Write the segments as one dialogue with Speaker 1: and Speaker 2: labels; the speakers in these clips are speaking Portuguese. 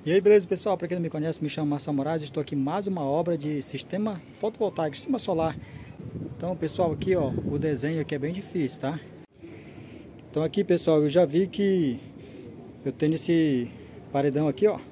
Speaker 1: E aí, beleza, pessoal? Para quem não me conhece, me chamo Marcelo Moraes. Estou aqui em mais uma obra de sistema fotovoltaico, sistema solar. Então, pessoal, aqui ó, o desenho aqui é bem difícil, tá? Então aqui, pessoal, eu já vi que eu tenho esse paredão aqui, ó.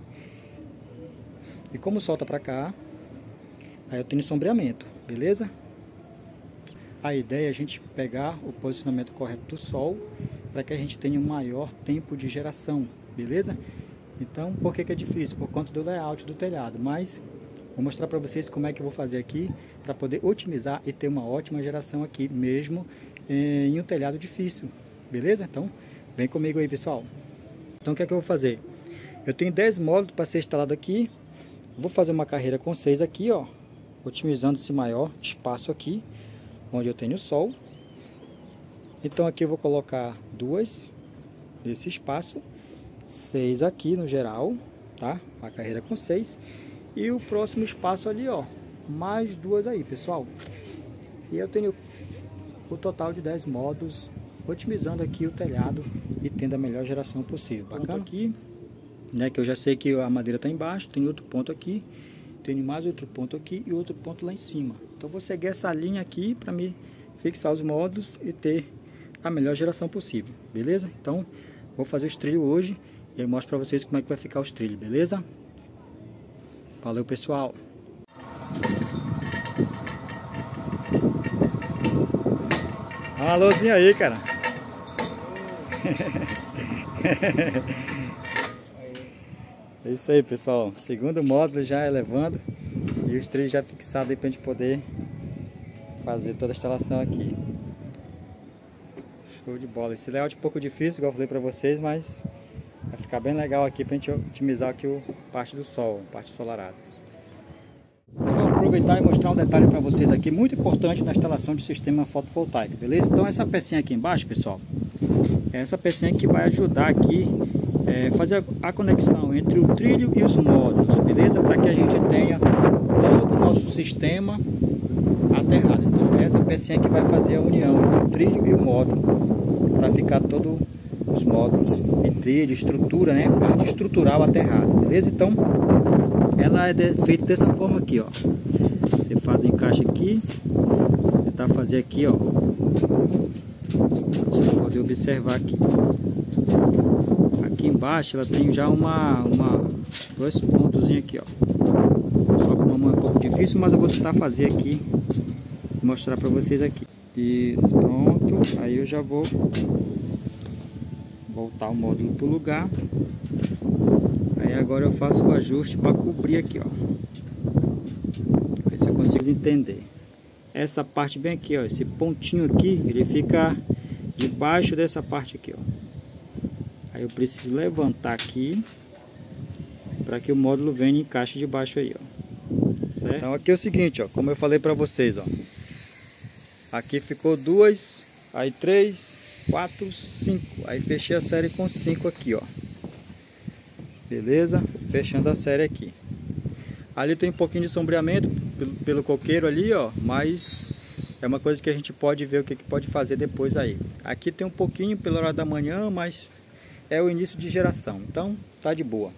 Speaker 1: E como solta para cá, aí eu tenho sombreamento, beleza? A ideia é a gente pegar o posicionamento correto do sol para que a gente tenha um maior tempo de geração, beleza? Então, por que é difícil? Por conta do layout do telhado, mas vou mostrar para vocês como é que eu vou fazer aqui para poder otimizar e ter uma ótima geração aqui, mesmo em um telhado difícil, beleza? Então, vem comigo aí, pessoal. Então, o que é que eu vou fazer? Eu tenho 10 módulos para ser instalado aqui, vou fazer uma carreira com 6 aqui, ó, otimizando esse maior espaço aqui, onde eu tenho sol. Então, aqui eu vou colocar 2 nesse espaço, 6 aqui no geral, tá? Uma carreira com 6. E o próximo espaço ali, ó, mais 2 aí, pessoal. E eu tenho o total de 10 módulos, otimizando aqui o telhado e tendo a melhor geração possível. Bacana aqui, né? Que eu já sei que a madeira está embaixo, tem outro ponto aqui, tenho mais outro ponto aqui e outro ponto lá em cima. Então vou seguir essa linha aqui para me fixar os módulos e ter a melhor geração possível, beleza? Então vou fazer os trilhos hoje. E eu mostro para vocês como é que vai ficar os trilhos, beleza? Valeu, pessoal! Uma luzinha aí, cara! É isso aí, pessoal. Segundo módulo já elevando e os trilhos já fixados aí para a gente poder fazer toda a instalação aqui. Show de bola! Esse layout é um pouco difícil, igual eu falei para vocês, mas vai ficar bem legal aqui para a gente otimizar aqui a parte do sol, a parte solarada. Vou aproveitar e mostrar um detalhe para vocês aqui, muito importante na instalação de sistema fotovoltaico, beleza? Então essa pecinha aqui embaixo, pessoal, é essa pecinha que vai ajudar aqui fazer a conexão entre o trilho e os módulos, beleza? Para que a gente tenha todo o nosso sistema aterrado. Então é essa pecinha que vai fazer a união entre o trilho e o módulo, para ficar todo os módulos em trilho, estrutura, né? Parte estrutural aterrada, beleza? Então ela é feita dessa forma aqui, ó. Você faz o encaixe aqui, tentar fazer aqui, ó. Você pode observar aqui. Aqui embaixo ela tem já dois pontos aqui, ó. Só com uma mão é um pouco difícil, mas eu vou tentar fazer aqui, mostrar para vocês aqui. Isso, pronto. Aí eu já vou voltar o módulo para o lugar. Aí agora eu faço o ajuste para cobrir aqui, ó. Ver se eu consigo entender. Essa parte bem aqui, ó, esse pontinho aqui, ele fica debaixo dessa parte aqui, ó. Aí eu preciso levantar aqui para que o módulo venha e encaixe debaixo aí, ó. Certo? Então aqui é o seguinte, ó, como eu falei para vocês, ó. Aqui ficou 2, aí 3, 4, 5. Aí fechei a série com 5 aqui, ó. Beleza? Fechando a série aqui. Ali tem um pouquinho de sombreamento pelo coqueiro ali, ó. Mas é uma coisa que a gente pode ver o que pode fazer depois aí. Aqui tem um pouquinho pela hora da manhã, mas é o início de geração. Então tá de boa.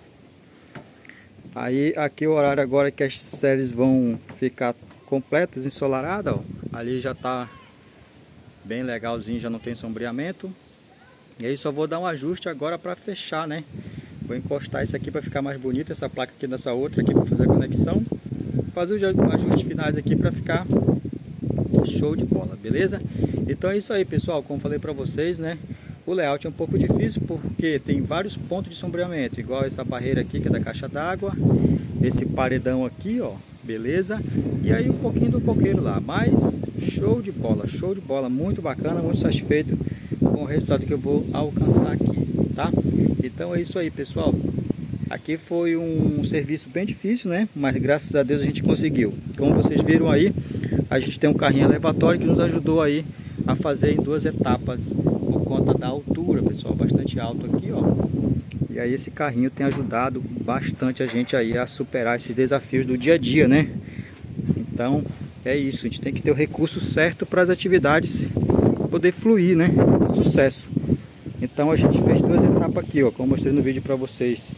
Speaker 1: Aí aqui o horário agora que as séries vão ficar completas, ensolaradas, ó. Ali já tá bem legalzinho, já não tem sombreamento. E aí só vou dar um ajuste agora para fechar, né? Vou encostar isso aqui para ficar mais bonito, essa placa aqui nessa outra aqui para fazer a conexão. Fazer os ajustes finais aqui para ficar show de bola, beleza? Então é isso aí, pessoal, como falei para vocês, né? O layout é um pouco difícil porque tem vários pontos de sombreamento, igual essa barreira aqui que é da caixa d'água, esse paredão aqui, ó, beleza? E aí um pouquinho do coqueiro lá, mas show de bola, muito bacana, muito satisfeito com o resultado que eu vou alcançar aqui, tá? Então é isso aí, pessoal. Aqui foi um serviço bem difícil, né? Mas graças a Deus a gente conseguiu. Como vocês viram aí, a gente tem um carrinho elevatório que nos ajudou aí a fazer em 2 etapas por conta da altura, pessoal, bastante alto aqui, ó. E aí esse carrinho tem ajudado bastante a gente aí a superar esses desafios do dia a dia, né? Então é isso, a gente tem que ter o recurso certo para as atividades poder fluir, né? Com sucesso. Então a gente fez 2 etapas aqui, ó, como eu mostrei no vídeo para vocês.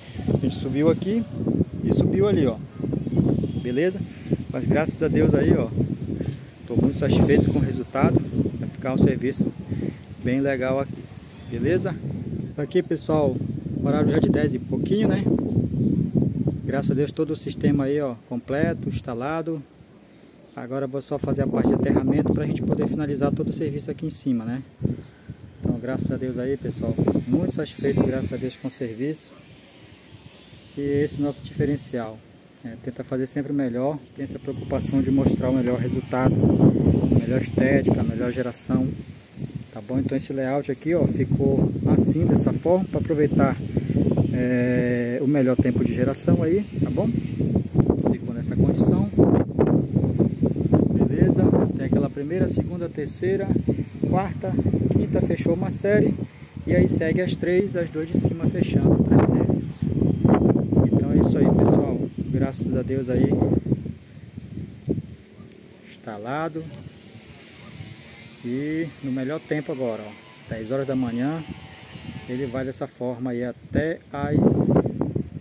Speaker 1: A gente subiu aqui e subiu ali, ó. Beleza? Mas graças a Deus aí, ó, tô muito satisfeito com o resultado. Vai ficar um serviço bem legal aqui. Beleza? Aqui, pessoal, horário já de 10 e pouquinho, né? Graças a Deus todo o sistema aí, ó, completo, instalado. Agora eu vou só fazer a parte de aterramento para a gente poder finalizar todo o serviço aqui em cima, né? Então, graças a Deus aí, pessoal, muito satisfeito, graças a Deus, com o serviço. E esse é o nosso diferencial. Tenta fazer sempre o melhor, tem essa preocupação de mostrar o melhor resultado, a melhor estética, a melhor geração. Tá bom? Então esse layout aqui, ó, ficou assim, dessa forma, para aproveitar o melhor tempo de geração aí, tá bom? Ficou nessa condição. Beleza? Tem aquela primeira, segunda, terceira, quarta, quinta, fechou uma série. E aí segue as três, as duas de cima fechando outras séries. Então é isso aí, pessoal. Graças a Deus aí. Instalado. E no melhor tempo agora, ó, 10 horas da manhã, ele vai dessa forma aí até as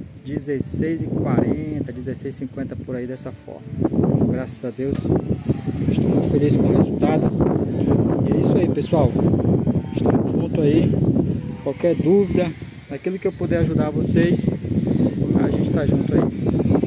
Speaker 1: 16h40, 16h50 por aí dessa forma. Então, graças a Deus, estou muito feliz com o resultado. E é isso aí, pessoal. Estamos juntos aí. Qualquer dúvida, aquilo que eu puder ajudar vocês, a gente está junto aí.